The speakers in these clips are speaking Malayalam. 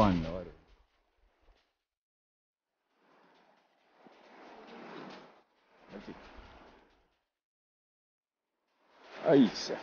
Aisha.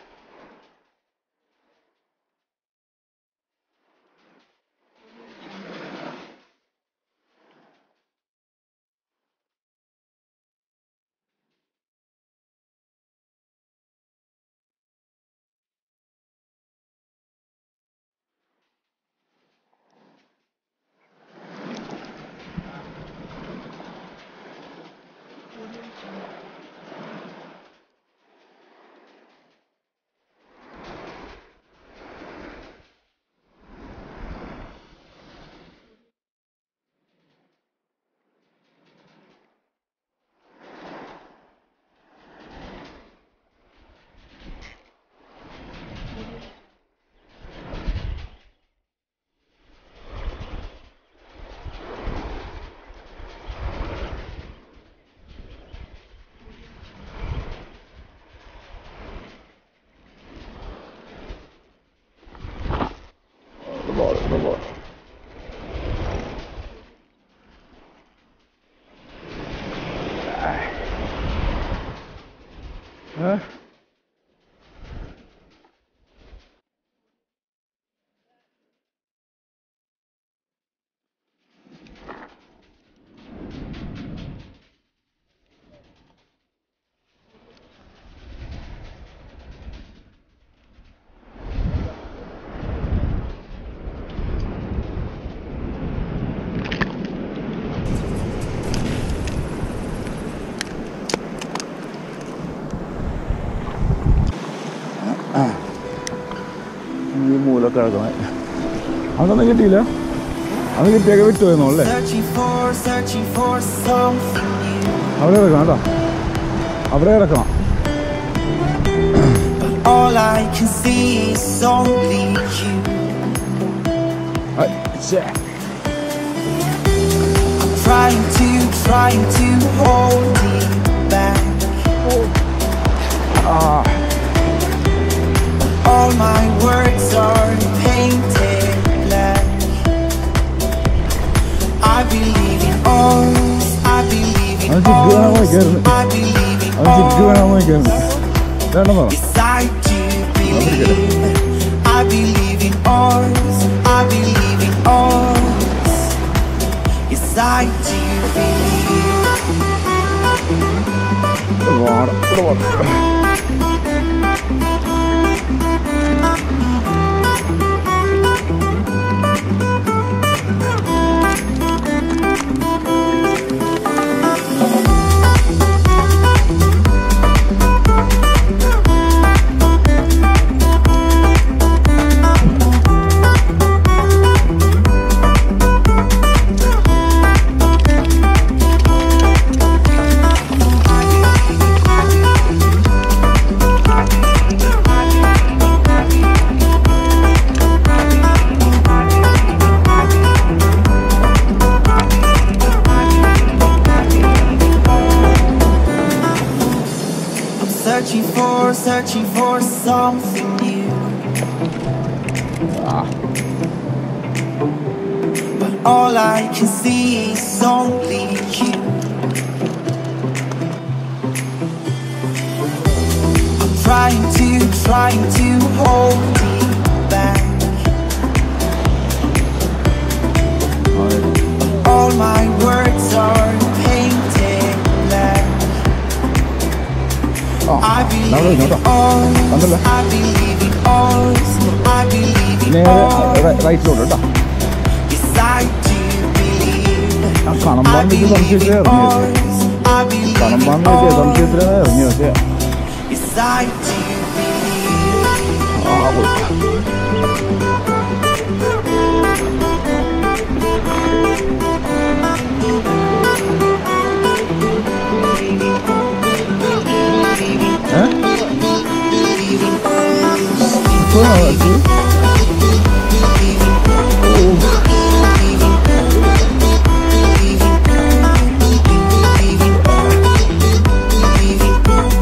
അതൊന്നും കിട്ടിയില്ല. അത് കിട്ടിയൊക്കെ വിട്ടുപോയെന്നോല്ലേ. അവിടെ ഇറക്കണം കേട്ടോ, അവിടെ ഇറക്കണം. Trying to hold me back. All my words are painted black. I believe in us. I believe in us. I believe in us. Yes, I do believe. I believe in us. I believe in us. Yes, I do believe. Searching for something new. But all I can see is only you. I'm trying to hold me back. All my words are painted black. I believe in us. I believe in us. I believe in us. Right shoulder. Yes, I do believe. I believe in us. I believe in us. Yes, I do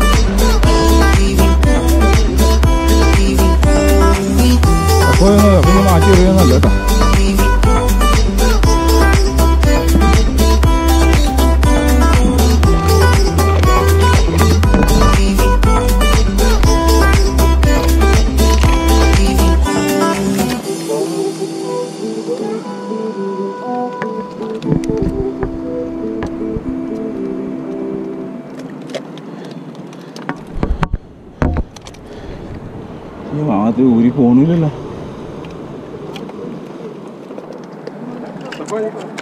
Bueno, അത് ഊരി പോണില്ലല്ലോ.